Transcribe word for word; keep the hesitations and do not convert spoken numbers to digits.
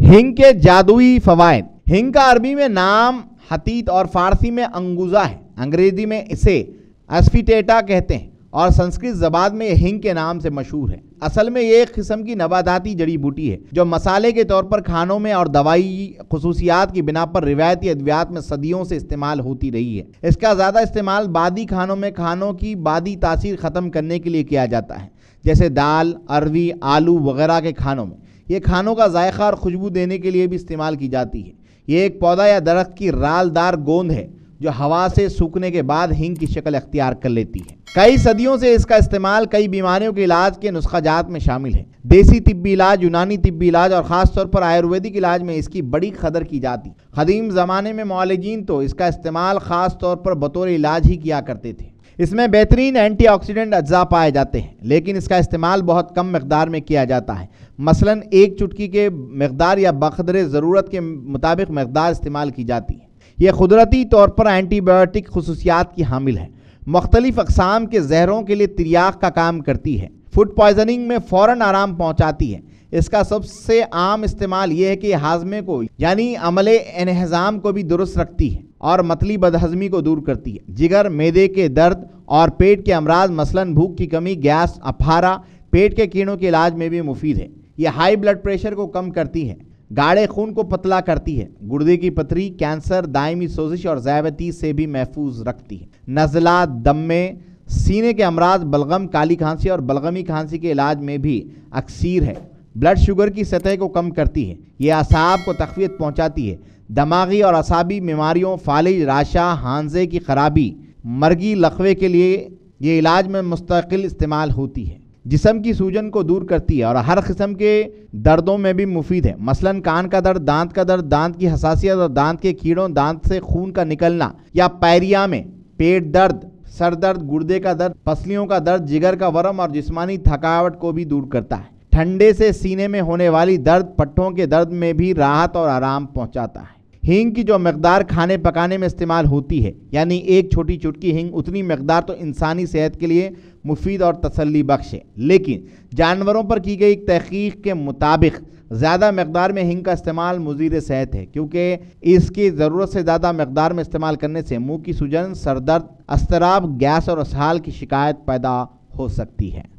ہنگ کے جادوئی فوائد۔ ہنگ کا عربی میں نام حتیت اور فارسی میں انگوزا ہے۔ انگریزی میں اسے اسفیٹیٹا کہتے ہیں اور سنسکرت زبان میں یہ ہنگ کے نام سے مشہور ہے۔ اصل میں یہ ایک قسم کی نباتاتی جڑی بوٹی ہے جو مسالے کے طور پر کھانوں میں اور دوائی خصوصیات کی بنا پر روایتی ادویات میں صدیوں سے استعمال ہوتی رہی ہے۔ اس کا زیادہ استعمال بادی کھانوں میں کھانوں کی بادی تاثیر ختم کرنے کے لیے کیا جاتا ہے، جیسے دال، اروی، آلو وغیرہ کے کھانوں میں۔ یہ کھانوں کا ذائقہ اور خوشبو دینے کے لیے بھی استعمال کی جاتی ہے۔ یہ ایک پودا یا درخت کی رال دار گوند ہے جو ہوا سے سوکھنے کے بعد ہنگ کی شکل اختیار کر لیتی ہے۔ کئی صدیوں سے اس کا استعمال کئی بیماریوں کے علاج کے نسخہ جات میں شامل ہے۔ دیسی طبی علاج، یونانی طبی علاج اور خاص طور پر آیورویدک علاج میں اس کی بڑی قدر کی جاتی۔ قدیم زمانے میں معالجین تو اس کا استعمال خاص طور پر بطور علاج ہی کیا کرتے تھے۔ اس میں بہترین اینٹی آکسیڈنٹ اجزاء پائے جاتے ہیں، لیکن اس کا استعمال بہت کم مقدار میں کیا جاتا ہے۔ مثلاً ایک چٹکی کے مقدار یا بقدر ضرورت کے مطابق مقدار استعمال کی جاتی ہے۔ یہ قدرتی طور پر اینٹی بائیوٹک خصوصیات کی حامل ہے۔ مختلف اقسام کے زہروں کے لیے تریاق کا کام کرتی ہے۔ فوڈ پوائزننگ میں فوراً آرام پہنچاتی ہے۔ اس کا سب سے عام استعمال یہ ہے کہ ہاضمے کو یعنی عمل انہضام کو بھی درست رکھتی ہے اور متلی بدہضمی کو دور کرتی ہے۔ جگر، معدے کے درد اور پیٹ کے امراض مثلاً بھوک کی کمی، گیس، اپھارا، پیٹ کے کیڑوں کے علاج میں بھی مفید ہے۔ یہ ہائی بلڈ پریشر کو کم کرتی ہے، گاڑے خون کو پتلا کرتی ہے، گردے کی پتھری، کینسر، دائمی سوزش اور ذیابیطس سے بھی محفوظ رکھتی ہے۔ نزلہ، دمے، سینے کے امراض، بلغم، کالی کھانسی اور بلغمی کھانسی کے علاج میں بھی اکثیر ہے۔ بلڈ شوگر کی سطح کو کم کرتی ہے۔ یہ اعصاب کو تقویت پہنچاتی ہے۔ دماغی اور اعصابی بیماریوں، فالج، راشا، ہانزے کی خرابی، مرگی لقوے کے لیے یہ علاج میں مستقل استعمال ہوتی ہے۔ جسم کی سوجن کو دور کرتی ہے اور ہر قسم کے دردوں میں بھی مفید ہے، مثلاً کان کا درد، دانت کا درد، دانت کی حساسیت اور دانت کے کیڑوں، دانت سے خون کا نکلنا یا پیریا میں پیٹ درد، سر درد، گردے کا درد، پسلیوں کا درد، جگر کا ورم اور جسمانی تھکاوٹ کو بھی دور کرتا ہے۔ ٹھنڈے سے سینے میں ہونے والی درد، پٹھوں کے درد میں بھی راحت اور آرام پہنچاتا ہے۔ ہینگ کی جو مقدار کھانے پکانے میں استعمال ہوتی ہے، یعنی ایک چھوٹی چٹکی ہینگ، اتنی مقدار تو انسانی صحت کے لیے مفید اور تسلی بخش ہے، لیکن جانوروں پر کی گئی تحقیق کے مطابق زیادہ مقدار میں ہینگ کا استعمال مضر صحت ہے، کیونکہ اس کی ضرورت سے زیادہ مقدار میں استعمال کرنے سے منہ کی سوجن، سر درد، اضطراب، گیس اور اسہال کی شکایت پیدا ہو سکتی ہے۔